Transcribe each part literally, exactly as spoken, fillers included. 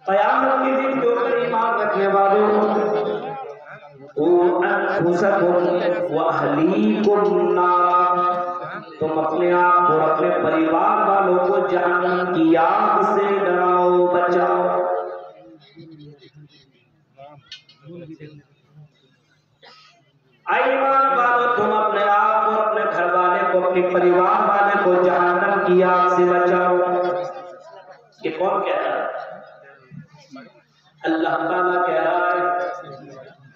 قیامت کے دن کے اوپر ایمان رکھنے والوں انفسکم واہلیکم نار، تم اپنے آپ اور اپنے پریوار والوں کو جہنم کی آگ سے ڈراؤ بچاؤ۔ ایمان والو تم اپنے آپ اور اپنے گھر والے کو، اپنے پریوار والے کو جہنم کی آگ سے بچاؤ۔ یہ کون کہہ رہا ہے؟ اللہ تعالیٰ کہہ رہا ہے۔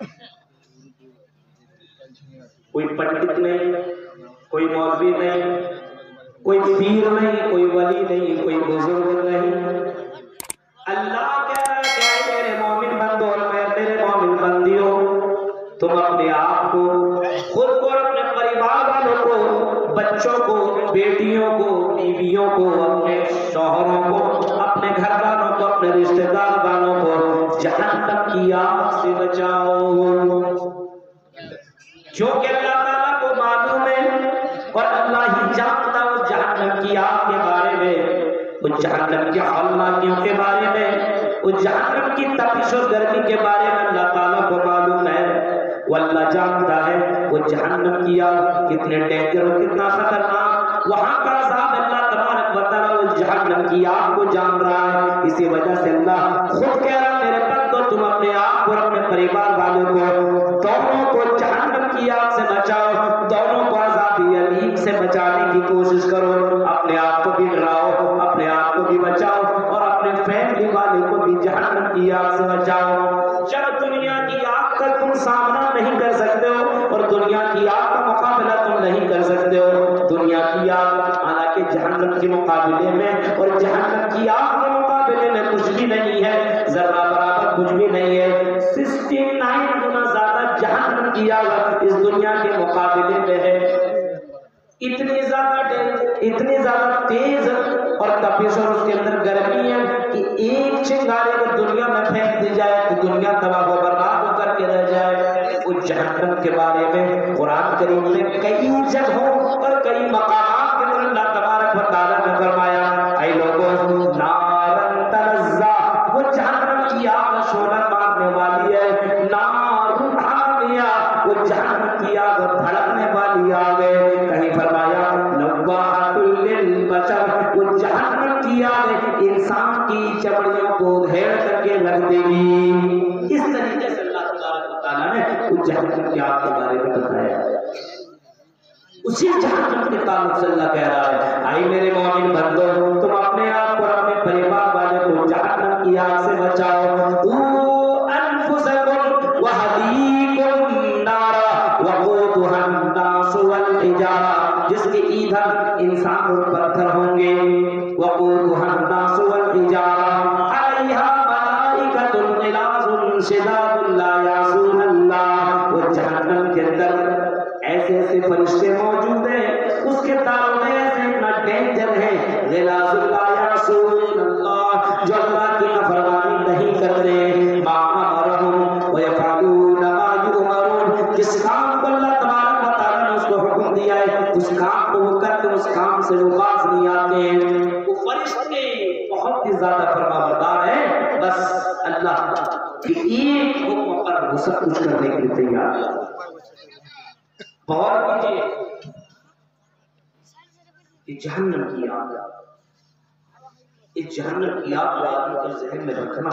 کوئی پنڈت نہیں، کوئی مولوی نہیں، کوئی پیر نہیں، کوئی ولی نہیں، کوئی بزرگ نہیں۔ اللہ کہہ رہا ہے کہ اے میرے مومن بندوں اور میں میرے مومن بندیوں، تم اپنے آپ کو، خود کو اور اپنے پریوار والوں کو، بچوں کو، بیٹیوں کو، بیویوں کو، اپنے شوہروں کو، اپنے گھر والوں کو، اپنے رشتہ دار والوں کو جہنم کی آگ سے بچاؤ۔ جو کہ اللہ تعالیٰ کو معلوم ہے اور اللہ ہی جانتا ہو جہنم کی آگ کے بارے میں، اس جہنم کے ہولناکیوں کے بارے میں، اس جہنم کی تپش و گرمی کے بارے میں اللہ تعالیٰ کو معلوم ہے۔ وہ اللہ جانتا ہے وہ جہنم کی آگ کتنے ڈینجر اور کتنا خطرناک، وہاں کا عذاب اللہ تبارک و تعالیٰ اس جہنم کی آگ کو جان رہا ہے۔ اسی وجہ سے اللہ خود کہہ رہا میرے بندو تم اپنے آپ اور اپنے پریوار والوں کو، دونوں کو جہنم کی آگ سے بچاؤ، دونوں کو عذاب علیم سے بچانے کی کوشش کرو۔ اپنے آپ کو بھی ڈراؤ، اپنے آپ کو بھی بچاؤ اور اپنے فیملی والے کو بھی جہنم کی آگ سے بچاؤ۔ جب دنیا کی آگ کا تم سامنا نہیں کر سکتے ہو اور دنیا کی آگ کا مقابلہ تم نہیں کر سکتے ہو، دنیا کی آگ حالانکہ جہنم کے مقابلے میں اور جہنم کی آگ کے مقابلے میں کچھ بھی نہیں ہے، ذرہ برابر کچھ بھی نہیں ہے، سکسٹی نائن گنا زیادہ جہنم کی آگ اس دنیا کے مقابلے میں ہے۔ اتنی زیادہ اتنی زیادہ تیز اور تپش اور اس کے اندر گرمی ہے کہ ایک چنگاری اگر دنیا میں پھینک دی جائے تو دنیا تباہ و برباد ہو کر کے رہ جائے۔ اس جہنم کے بارے میں قرآن کریم میں کئی جگہوں اور کئی مقامات کے اندر اللہ تبارک و تعالیٰ نے فرمایا اے لوگوں نارن تلظا، وہ جہنم کی آگ شعلہ مارنے والی ہے، نار حامیہ، وہ جہنم کی آگ بھڑکنے والی آگ ہے۔ کہیں فرمایا لواحۃ للبشر، وہ جہنم کی آگ انسان کی چمڑیوں کو ادھیڑ کر کے رکھ دے گی۔ اس طریقے سے اللہ تبارک و تعالیٰ نے اس جہنم کی آگ کے بارے میں بتایا۔ اسی جہنم کے تعلق سے اللہ کہہ رہا ہے اے میرے مومن بندو تم اپنے آپ اور اپنے پریوار والوں کو جہنم کی آگ سے بچاؤ۔ انفسکم واہلیکم نارا وقودھا الناس والحجارہ، جس کے ایندھن انسان اور پتھر ہوں گے۔ وقودھا الناس والحجارہ علیہا ملائکۃ غلاظ شداد لا یعصون اللہ، وہ جہنم کے اندر ایسے ایسے فرشتے موجود ہیں، اس کے تعلق میں ایسے اتنا ڈینجر ہے، غلاظ لا یعصون اللہ، جو اللہ کی نافرمانی نہیں کرتے، ما امرہم ویفعلون ما یؤمرون، جس کام کو اللہ تبارک و تعالیٰ نے اس کو حکم دیا ہے اس کام کو وہ کرتے، اس کام سے وہ باز نہیں آتے۔ وہ فرشتے بہت ہی زیادہ فرما بردار ہیں، بس اللہ کی ایک حکم پر وہ سب کچھ کرنے کے لیے تیار ہے۔ غور کیجیے کہ جہنم کی آگ، اس جہنم کی آگ کو آدمی کے ذہن میں رکھنا،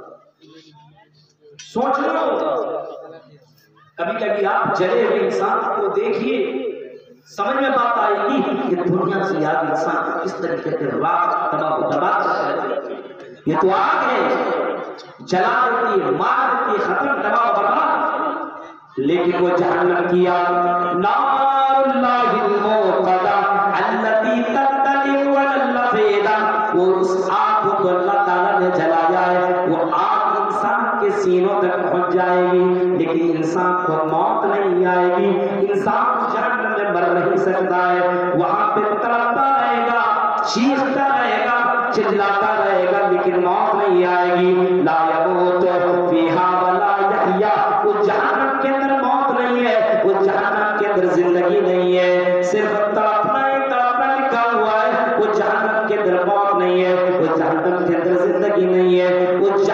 سوچنا ہوگا۔ کبھی کبھی آپ جلے ہوئے انسان کو دیکھیے، سمجھ میں بات آئے گی کہ دنیا سے آگ انسان کس طریقے سے راک تباہ و برباد کرتا ہے۔ یہ تو آگ ہے، جلا دیتی ہے، مار دیتی ہے، ختم تباہ و برباد، لیکن وہ جہنم کی آگ نار اللہ الموقدہ التی تطلع علی الافئدہ، وہ اس آگ کو اللہ تعالیٰ نے جلایا ہے، وہ آگ انسان کے سینوں تک پہنچ جائے گی لیکن انسان کو موت نہیں آئے گی، انسان جہنم میں مر نہیں سکتا ہے، وہاں پہ تڑپتا رہے گا، چیختا رہے گا، چلاتا رہے گا لیکن موت نہیں آئے گی۔ لا یموت فیہا ولا یحیا، وہ جہنم کے اندر موت نہیں ہے، وہ جہنم کے اندر زندگی نہیں ہے، صرف تڑپنا ہی تڑپنا لکھا ہوا ہے، وہ جہنم کے اندر موت نہیں ہے، وہ جہنم کے اندر زندگی نہیں ہے، وہ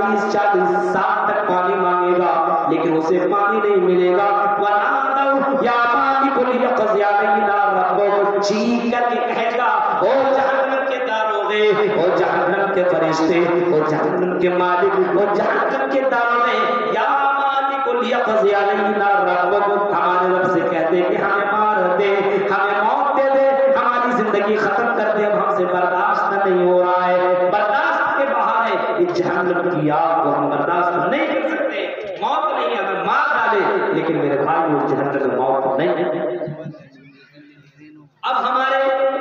چالیس چالیس سال تک پانی مانگے گا لیکن اسے پانی نہیں ملے گا. وَنَادَوْا يَا مَالِكُ لِيَقْضِيَ عَلَيْنَا رَبُّكَ, چیخ کر کے کہے گا او جہنم کے داروغے, او جہنم کے فرشتے, او جہنم کے مالک, او جہنم کے داروغے, یا مالک لیقضی علینا ربک, ہمارے رب سے کہتے کہ ہمیں مار دے, ہمیں موت دے دے, ہماری زندگی ختم کر دے, اب ہم سے برداشت نہیں ہو رہا ہے, برداشت کے باہر ہے, اس جہنم کی آگ کو ہم برداشت نہیں کر سکتے. موت نہیں, ہمیں مار ڈالے, لیکن میرے بھائی اس جہنم میں موت نہیں ہے. اب ہمارے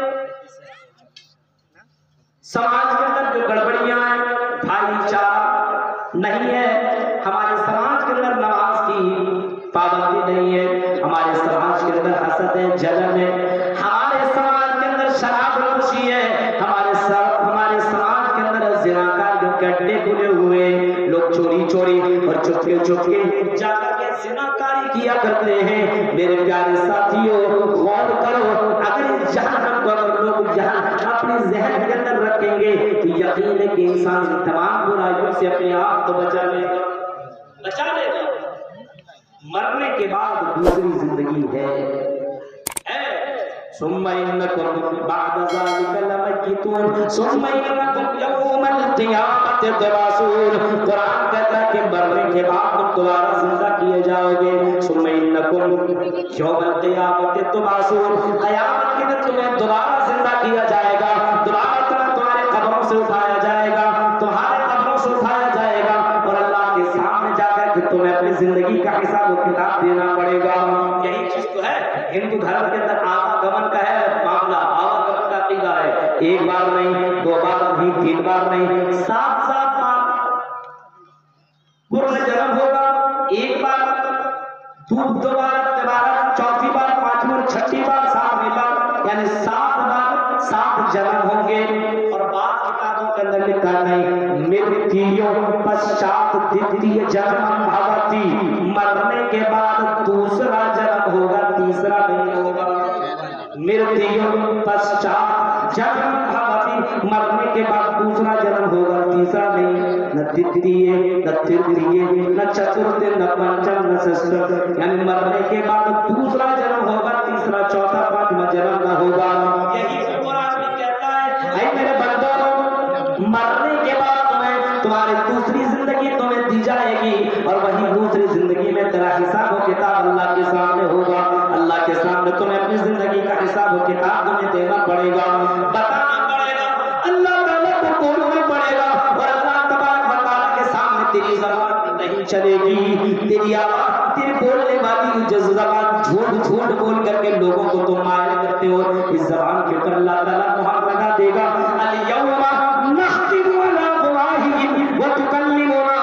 سماج کے اندر جو گڑبڑیاں ہیں, بھائی چارہ نہیں ہے, ہمارے سماج کے اندر نماز کی پابندی نہیں ہے, ہمارے سماج کے اندر حسد ہے, جلن ہے, ہمارے سماج کے اندر شراب نوشی ہے, ہمارے ہمارے سماج کے اندر زنا کا جو گڈھے کھلے ہوئے, لوگ چوری چوری اور چپکے چپکے جا کر کے زنا کاری کیا کرتے ہیں. میرے پیارے ساتھیوں غور کرو, اگر اس جہنم کو اگر لوگ جہنم اپنے ذہن کے اندر رکھیں گے تو یقین ہے کہ انسان تمام برائیوں سے اپنے آپ کو بچا لے گا, بچا لے گا. مرنے کے بعد دوسری زندگی ہے. ثم انکم بعد ذلک لمیتون ثم انکم یوم القیامت تبعثون. قرآن کہتا ہے کہ مرنے کے بعد تم دوبارہ زندہ کیے جاؤ گے. ثم انکم یوم القیامت تبعثون, قیامت کے دن تمہیں دوبارہ زندہ کیا جائے گا, دوبارہ تمہیں تمہارے قبروں سے اٹھایا جائے گا, تمہارے قبروں سے اٹھایا جائے گا, اور اللہ کے سامنے جا کر کے تمہیں اپنی زندگی کا حساب و کتاب دینا پڑے گا. یہی چیز تو ہے ہندو دھرم کے اندر آواگمن کا ہے معاملہ, آواگمن کا عقیدہ ہے. ایک بار نہیں, دو بار نہیں, تین بار نہیں, سات سات بار پنرجنم ہوگا. ایک بار, دو بار, دوبارہ, چوتھی بار, پانچویں اور چھٹی بار, ساتویں بار, یعنی سات بار سات جنم ہوں گے. اور بعض کتابوں کے اندر لکھا نہیں مرتیو پشچات دتیہ جنم بھوتی, مرنے کے بعد دوسرا جنم ہوگا, تیسرا نہیں ہوگا. مرتیو پشچات جنم بھوتی, مرنے کے بعد دوسرا جنم ہوگا, تیسرا نہیں. نہ دتیہ نہ ترتیہ نہ چترتھ نہ پنچم نہ षष्ठ, یعنی مرنے کے بعد دوسرا جنم ہوگا, تیسرا, چوتھا, پانچواں جنم نہ ہوگا. یہی قرآن میں کہتا ہے اے میرے بندوں, مرنے کے بعد تمہیں تمہاری دوسری زندگی تمہیں دی جائے گی, اور وہی دوسری زندگی میں تیرا حساب و کتاب اللہ کے سامنے ہوگا. اللہ کے سامنے تمہیں اپنی زندگی کا حساب و کتاب تمہیں دینا پڑے گا, بتانا پڑے گا, اللہ تعالیٰ کو بولنا پڑے گا. اور اللہ تبارک و تعالیٰ کے سامنے تیری زبان نہیں چلے گی, تیری آواز, تیری بولنے والی جو زبان جھوٹ جھوٹ بول کر کے لوگوں کو تم مائل کرتے ہو, اس زبان کے اوپر اللہ تعالیٰ مہر لگا دے گا. الیوم نختم علی افواہہم وتکلمنا.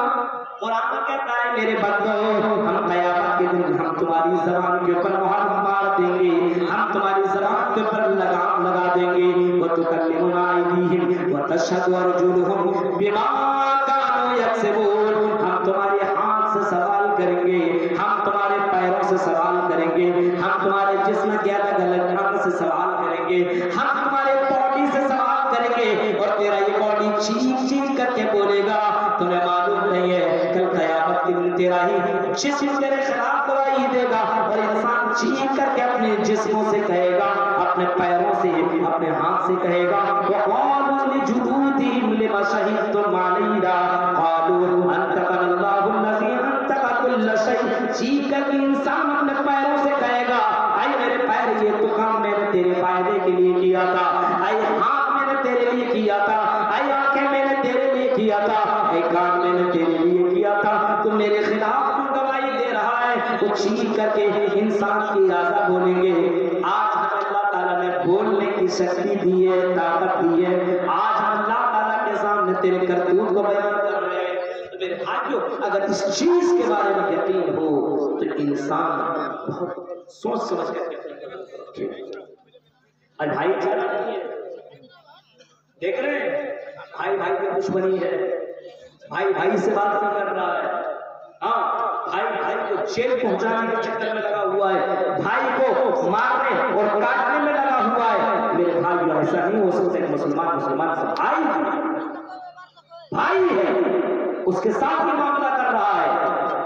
قرآن کہتا ہے میرے بندو, ہم قیامت کے دن ہم تمہاری زبان کے اوپر مہر مار دیں گے, ہم تمہاری زبان کے اوپر لگام لگا دیں گے. وتکلمنا ایدیہم وتشہد ارجلہم بما کانوا یکسبون. ہم تمہارے ہاتھ سے سوال کریں گے, ہم تمہارے پیروں سے سوال کریں گے, ہم تمہارے جسم کے الگ الگ انگ سے سوال کریں گے, ہم تمہارے باڈی سے سوال کریں گے, اور تیرا یہ باڈی چیخ چیخ کر کے بولے گا. تمہیں معلوم نہیں ہے کل قیامت کے دن تیرا ہی جسم تیرے خلاف گواہی دے گا, اور انسان چیخ کر کے اپنے جسموں سے کہے گا, اپنے پیروں سے, اپنے ہاتھ سے کہے گا وَقَالُوا لِجُلُودِهِمْ لِمَ شَهِدتُّمْ عَلَيْنَا قَالُوا أَنطَقَنَا اللَّهُ الَّذِي أَنطَقَ كُلَّ شَيْءٍ. چیخ کر کے انسان اپنے پیروں سے کہے گا اے میرے پیر, یہ تو کام میں نے تیرے فائدے کے لیے کیا تھا, اے ہاتھ میں نے تیرے لیے کیا تھا, اے آنکھیں میں نے تیرے لیے کیا تھا, اے کان میں نے تیرے لیے کیا تھا, تو میرے خلاف تو گواہی دے رہا ہے. وہ چیخ کر کے انسان کی اعضاء بولیں گے. آج ہمیں اللہ تعالیٰ نے بولنے کی شکتی دی ہے, طاقت دی ہے, آج ہم اللہ تعالیٰ کے سامنے تیرے کرتوت کو بیان کر رہے ہیں. تو میرے بھائیو, اگر اس چیز کے بارے میں یقین ہو تو انسان بہت سوچ سمجھ کر کے اور بھائی چارہ نہیں ہے. دیکھ رہے ہیں بھائی بھائی کی دشمنی ہے, بھائی بھائی سے بات نہیں کر رہا ہے, ہاں بھائی بھائی کو جیل پہنچانے کے چکر میں لگا ہوا ہے, بھائی کو مارنے اور کاٹنے میں لگا ہوا ہے. میرے بھائی ایسا نہیں ہو سکتا کہ مسلمان مسلمان سے بھائی بھائی ہے, اس کے ساتھ ہی معاملہ کر رہا ہے۔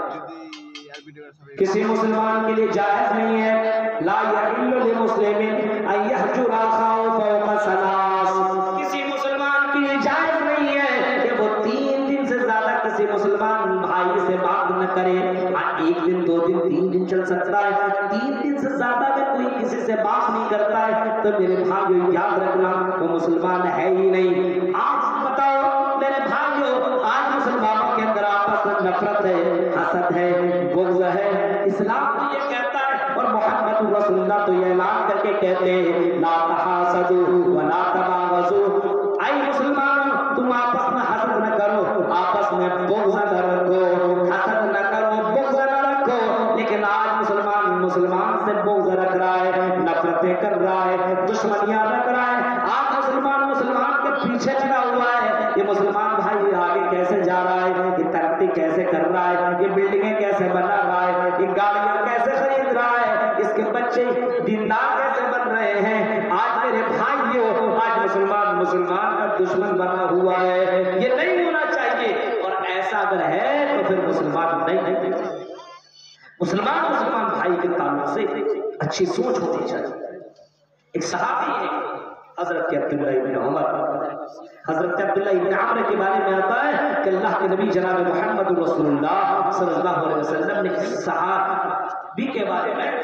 کسی مسلمان کے لیے جائز نہیں ہے لا یحل لمسلم ان یحجر اخاه فوق ثلاث، کسی مسلمان کے لیے جائز نہیں ہے کہ وہ تین دن سے زیادہ کسی مسلمان بھائی سے بات نہ کرے۔ ایک دن دو دن تین دن چل سکتا ہے، تین دن سے زیادہ اگر کوئی کسی سے بات نہیں کرتا ہے تو میرے بھائیو یاد رکھنا وہ مسلمان ہے ہی نہیں۔ آپ بتاؤ میرے بھائیو، آج مسلمانوں کے اندر آپس میں نفرت ہے، حسد ہے، بغض ہے۔ اسلام تو یہ کہتا ہے اور محمد رسول اللہ تو یہ اعلان کر کے کہتے ہیں لا تحاسدوا ولا تباغضوا، اے مسلمانوں تم آپس میں حسد نہ کرو، آپس میں بغض نہ رکھو، حسد نہ کرو، بغض نہ رکھو۔ لیکن آج مسلمان مسلمان سے بغض رکھ رہا ہے، نفرتیں کر رہا ہے، دشمنیاں رکھ رہا ہے۔ آج مسلمان مسلمان کے پیچھے لگا ہوا ہے، یہ مسلمان بھائی آگے کیسے جا رہا ہے، یہ ترقی کیسے کر رہا ہے، یہ بلڈنگیں کیسے بنا رہا ہے، یہ گاڑیاں کیسے خرید رہا ہے، اس کے بچے دیندار کیسے بن رہے ہیں۔ آج میرے بھائیوں، آج مسلمان مسلمان کا دشمن بنا ہوا ہے، یہ نہیں ہونا چاہیے۔ اور ایسا اگر ہے تو پھر مسلمان نہیں ہے۔ مسلمان مسلمان بھائی کے تعلق سے اچھی سوچ ہونی چاہیے۔ ایک صحابی ہے حضرت عبداللہ ابن عمر، حضرت عبداللہ ابن عمر کے بارے میں آتا ہے کہ اللہ کے نبی جناب محمد رسول اللہ صلی اللہ علیہ وسلم نے اس صحابی کے بارے میں،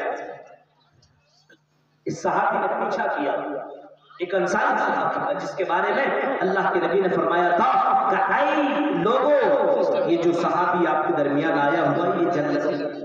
اس صحابی نے پوچھا کیا، ایک انصاری صحابی تھا جس کے بارے میں اللہ کے نبی نے فرمایا تھا کہ اے لوگوں، یہ جو صحابی آپ کے درمیان آیا ہوا یہ جنتی ہے۔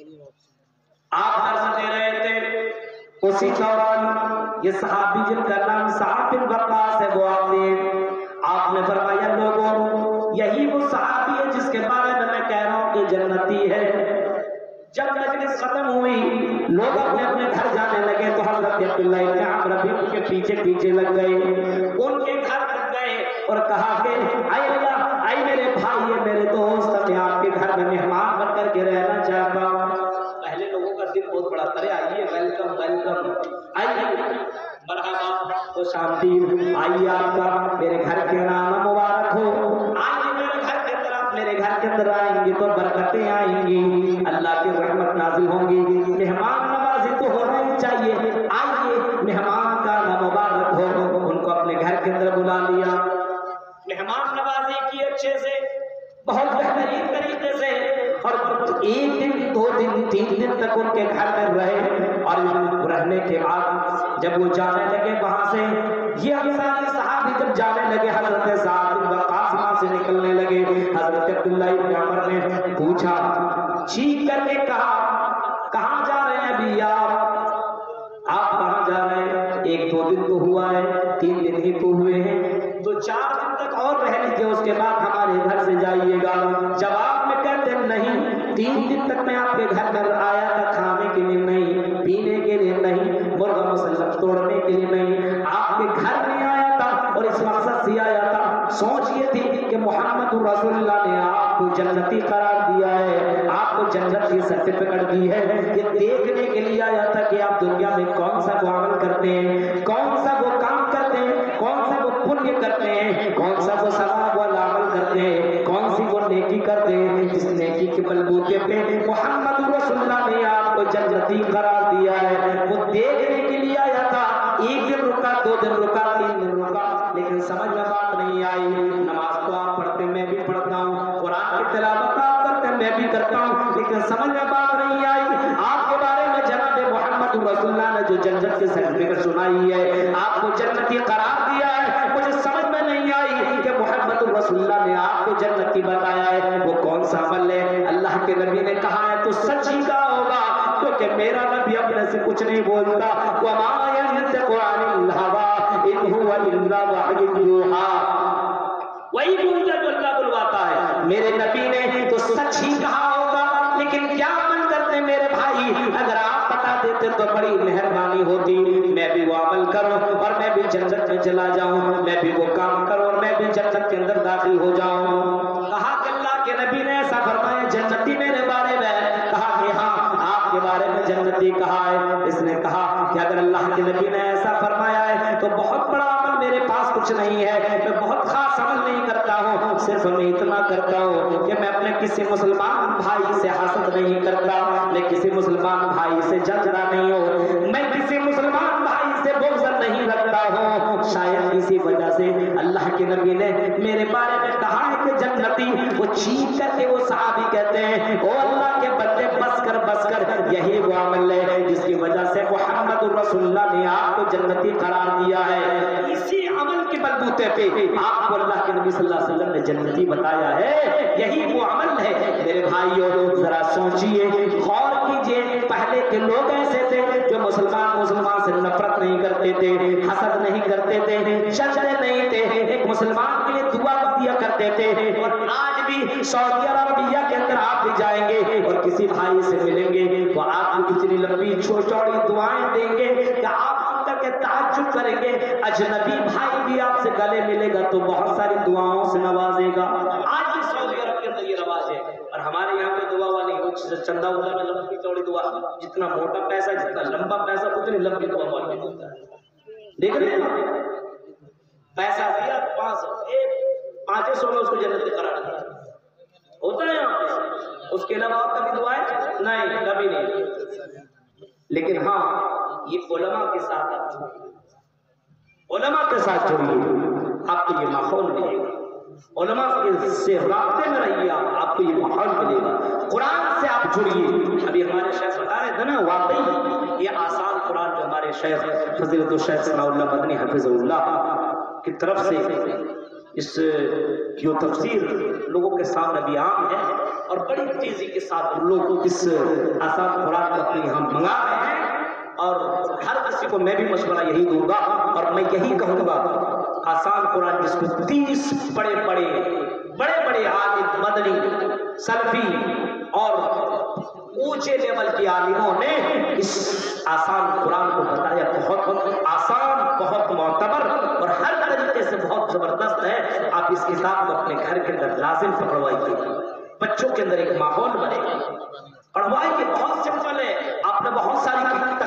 آپ درس دے رہے تھے، اسی دوران یہ صحابی جن کا نام سعد بن وقاص ہے وہ آتے، آپ نے فرمایا لوگوں یہی وہ صحابی ہے جس کے بارے میں میں کہہ رہا ہوں کہ جنتی ہے۔ جب مجلس ختم ہوئی لوگ اپنے اپنے گھر جانے لگے تو حضرت عبداللہ ابن عمر بھی ان کے پیچھے پیچھے لگ گئے، ان کے گھر لگ گئے اور کہا کہ اے اللہ، اے میرے بھائی، میرے دوست، میں آپ کے گھر میں مہمان بن کر کے رہنا چاہتا ہوں۔ پہلے لوگوں کا دل بہت بڑا کرے، آئیے ویلکم ویلکم، آئیے مرحبا، خوش آمدید، آئیے آپ کا میرے گھر کے نام مبارک ہو، آئیے میرے گھر کے طرف، میرے گھر کے اندر آئیں گے تو برکتیں آئیں گی، اللہ کی رحمت نازل ہوں گی، مہمان نوازی تو ہونا ہی چاہیے، آئیے مہمان کا نام مبارک ہو۔ ان کو اپنے گھر کے اندر بلا لیا، مہمان نوازی کی اچھے سے، بہت بہترین طریقے سے، اور ایک دن دو دن تین دن تک ان کے گھر میں رہے، اور رہنے کے بعد جب وہ جانے لگے وہاں سے، یہ انصاری صحابی جب جانے لگے حضرت سعد بن وقاص وہاں سے نکلنے لگے، حضرت عبداللہ ابن عمر نے پوچھا، چیخ کر کے کہا کہاں جا رہے ہیں ابھی آپ، آپ کہاں جا رہے ہیں؟ ایک دو دن تو ہوا ہے، تین دن ہی تو ہوئے ہیں، تو چار دن تک اور رہ لیجیے، اس کے بعد ہمارے گھر سے جائیے گا۔ جواب میں کہتے ہیں نہیں، تین دن تک میں آپ کے گھر میں آیا تھا، کھانے کے لیے نہیں، پینے کے لیے نہیں، مرغا مسلم توڑنے کے لیے نہیں، آپ کے گھر میں آیا تھا اور اس مقصد سے آیا تھا، سوچ یہ تھی کہ محمد رسول اللہ نے آپ کو جنتی قرار دیا ہے، آپ کو جنت کی سرٹیفکیٹ دی ہے، یہ دیکھنے کے لیے آیا تھا کہ آپ دنیا میں کون سا وہ عمل کرتے ہیں، کون سا وہ کام کرتے ہیں، کون سا وہ پنیہ کرتے ہیں، کون سا وہ ثواب والا عمل کرتے ہیں، کون سی وہ نیکی کرتے ہیں جس نیکی کے بلبوتے پہ محمد رسول اللہ نے آپ کو جنتی قرار دیا ہے، وہ دیکھنے کے لیے آیا تھا۔ ایک دن رکا، دو دن رکا، تین دن رکا، لیکن سمجھ میں بات نہیں آئی۔ نماز تو آپ پڑھتے میں بھی پڑھتا ہوں، قرآن کی تلاوت آپ کرتے میں بھی کرتا ہوں، لیکن سمجھ میں بات نہیں آئی۔ آپ کے بارے میں جناب محمد رسول اللہ نے جو جنت کی سرٹیفکیٹ سنائی ہے، آپ کو جنتی قرار دیا ہے، مجھے سمجھ میں نہیں آئی کہ محمد رسول اللہ نے آپ کو جنتی بتایا ہے، وہ کون سا عمل ہے؟ اللہ کے نبی نے کہا ہے تو سچ ہی کہا ہوگا، کیونکہ میرا نبی اپنے سے کچھ نہیں بولتا، وَمَا يَنطِقُ عَنِ الْهَوَىٰ إِنْ هُوَ إِلَّا وَحْيٌ يُوحَىٰ، وہی بولتا جو اللہ بلواتا ہے۔ میرے نبی نے تو سچ ہی کہا ہوگا، لیکن کیا عمل کرتے میرے بھائی؟ اگر آپ بتا دیتے تو بڑی مہربانی ہوتی، میں بھی وہ عمل کروں اور میں بھی جنت میں چلا جاؤں، میں بھی وہ کام کروں اور میں بھی جنت کے اندر داخل ہو جاؤں۔ کہا کہ اللہ کے نبی نے ایسا فرمایا جنتی میرے بارے میں؟ کہا کہ ہاں آپ کے بارے میں جنتی کہا ہے۔ اس نے کہا کہ اگر اللہ کے نبی نے ایسا فرمایا ہے تو بہت بڑا عمل میرے पास कुछ नहीं है, मैं बहुत खास अमल नहीं करता हूँ, सिर्फ मैं इतना करता हूँ कि मैं अपने किसी मुसलमान भाई से हसद नहीं करता, मैं किसी मुसलमान भाई से जलता नहीं हूँ, मैं किसी मुसलमान भाई से बुग़्ज़ नहीं रखता हूँ। शायद इसी वजह से अल्लाह के नबी ने मेरे बारे में कहा है कि जन्नती, वो चीख करके वो सहाबी कहते हैं, ओ अल्लाह के बंदे बस कर बस कर, यही वो अमल है जिसकी वजह से मुहम्मद रसूलुल्लाह ने आपको जन्नती करार दिया है। इसी अमल के बलबूते पे आपको अल्लाह के नबी सल्लल्लाहु अलैहि वसल्लम ने जन्नती बताया है, यही वो अमल है। मेरे भाइयों जरा सोचिए, गौर कीजिए, पहले के लोग ऐसे थे जो मुसलमान मुसलमान से नफरत नहीं करते थे, हसद नहीं करते थे, चलते नहीं थे, एक मुसलमान के लिए दुआ दिया करते थे। और आज भी सऊदी अरबिया के अंदर आप भी जाएंगे और किसी भाई से मिलेंगे, वो आपको इतनी लंबी चौड़ी दुआएं देंगे कि आप सुनकर के ताज्जुब करेंगे। अजनबी भाई भी आपसे गले मिलेगा तो बहुत सारी दुआओं से नवाजेगा। आज भी सऊदी अरब के अंदर ये रवाज है, और हमारे यहाँ पे दुआ वाली चंदा उदा में लंबी चौड़ी दुआ, जितना मोटा पैसा जितना लंबा पैसा उतनी लंबी दुआ वाली होता है। देख रहे हैं, पैसा दिया पाँच सौ, पाँच सौ में उसको जन्नत करार दिया, होता है यहाँ पे। उसके अलावा और कभी दुआएं नहीं, कभी नहीं। लेकिन हाँ, ये उलमा के साथ आप जुड़िए, उलमा के साथ जुड़िए, आपको ये माहौल मिलेगा। उलमा के से रास्ते में रहिए, आपको ये माहौल मिलेगा। कुरान से आप जुड़िए। अभी हमारे शेख बता रहे थे ना, वाकई ये आसान कुरान जो हमारे शेख फजीलतुल शेख सनाउल्लाह मदनी हफिज़हुल्लाह की तरफ से इस जो तफसीर लोगों के सामने भी आम है, और बड़ी तेजी के साथ लोग इस आसान कुरान को अपने यहाँ मंगा रहे हैं। और हर किसी को मैं भी मशवरा यही दूंगा, और मैं यही कहूँगा, आसान कुरान जिसको तीस बड़े बड़े बड़े बड़े आलिम मदनी सलफी और ऊंचे लेवल के आलिमों ने इस आसान कुरान को बताया, बहुत आसान, बहुत मोतबर और हर तरीके से बहुत जबरदस्त है। आप इस किताब को अपने घर के अंदर लाजिम पढ़वाइए, बच्चों के अंदर एक माहौल बने, पढ़वाइए। बहुत सिंपल है, आपने बहुत सारी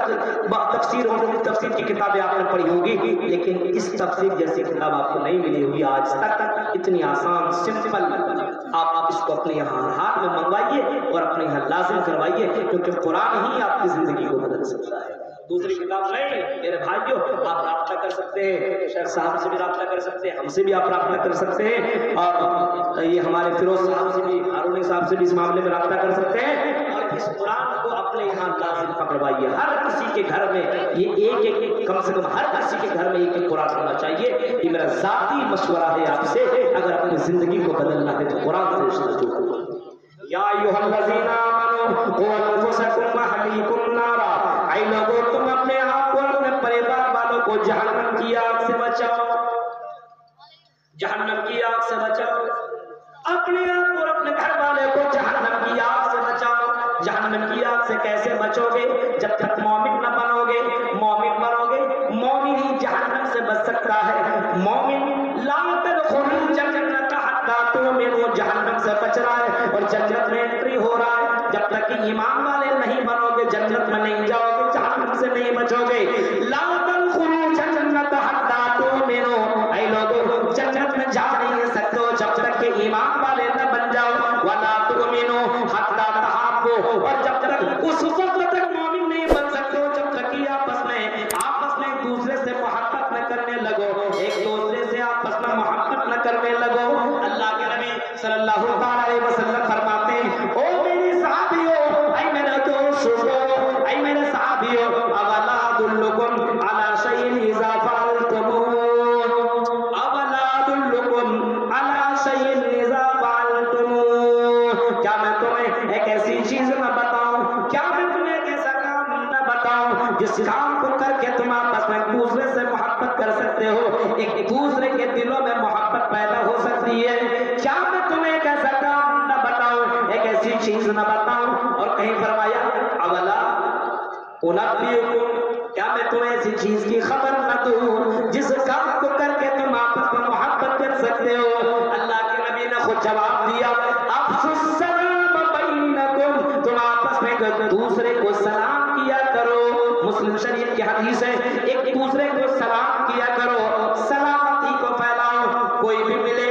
तफसीर और तफसीर की किताबें आपने पढ़ी होगी, लेकिन इस तफसीर जैसी किताब आपको नहीं मिली होगी आज तक। इतनी आसान सिंपल, आप आप इसको अपने यहाँ हाथ में मंगवाइए और अपने यहाँ लाजिम करवाइए, क्योंकि कुरान ही आपकी जिंदगी को बदल सकता है। दूसरी किताब नहीं। मेरे भाइयों, आप राब्ता कर सकते हैं, शेख साहब से भी राब्ता कर सकते हैं, हमसे भी आप राब्ता कर सकते हैं, और ये हमारे फिरोज साहब से भी, हारूनी साहब से भी इस मामले में राब्ता कर सकते हैं। और इस कुरान को अपने यहाँ लाजिम पकड़वाइए। हर किसी के घर में ये एक एक, कम से कम हर किसी के घर में एक एक कुरान होना चाहिए। ये मेरा जाती मशवरा है आपसे। अगर अपनी जिंदगी को बदलना है तो कुरान से रिश्ता जोड़ो। या अय्युहल्लज़ीना आमनू क़ू अनफुसकुम व अहलीकुम नारा, ऐ लोगों तुम अपने आप को अपने परिवार वालों को जहन्नम की आग से बचाओ, जहन्नम की आग से बचाओ। अपने आप और अपने घर वाले को जहन्नम की आग से बचाओ। जहन्नम की आग से कैसे बचोगे? जब तक मोमिन न बनोगे, मोमिन बनोगे, मोमिन ही जहन्नम से बच सकता है। मोमिन ला तदखुलुल जन्नत हत्ता तुमिनू, जहन्नम से बच रहा है और जन्नत में एंट्री हो रहा है। जब तक कि ईमान वाले नहीं बनोगे, जन्नत में नहीं जाओगे, जहन्नम से नहीं बचोगे। ला तदखुलुल जन्नत हत्ता तुमिनू, ऐ लोगों जन्नत में जा नहीं सकते हो जब तक कि ईमान वाले न बन जाओ। वला तुमिनू हत्ता तहाब्बू, और जब तक उस वक्त तक मोमिन नहीं बन सकते हो जब तक कि आपस में आपस में एक दूसरे से मोहब्बत न करने लगो, एक दूसरे से आपस में मोहब्बत न करने लगो। अल्लाह के नबी सल्लल्लाहु अलैहि वसल्लम फरमाते हैं, ओ मेरे सहाबियों, ऐ मेरे दोस्तों, ऐ मेरे सहाबियों, अवला अदुल्लुकुम अला शैइन इज़ा फअलतुमूह, अवला अदुल्लुकुम अला शैइन इज़ा फअलतुमूह, क्या मैं तुम्हें एक ऐसी चीज न बताऊं, क्या मैं तुम्हें एक ऐसा काम न बताऊं जिस काम को करके तुम आपस में एक दूसरे से मोहब्बत कर सकते हो, एक दूसरे के दिलों में मोहब्बत पैदा हो सकती है। क्या मैं तुम्हें एक ऐसा काम न बताऊं, एक ऐसी चीज न बताऊं? और कहीं फरमाया अवला उनब्बिउकुम, क्या मैं तुम्हें ऐसी चीज की खबर न दूं जिस काम को करके तुम आपस में मोहब्बत कर सकते हो? अल्लाह के नबी ने खुद जवाब दिया, अफ़्शुस सलाम बैनकुम, तुम आपस में एक दूसरे को सलाम किया करो। मुस्लिम शरीफ की हदीस है, एक दूसरे को सलाम किया करो। सलाम کوئی بھی ملے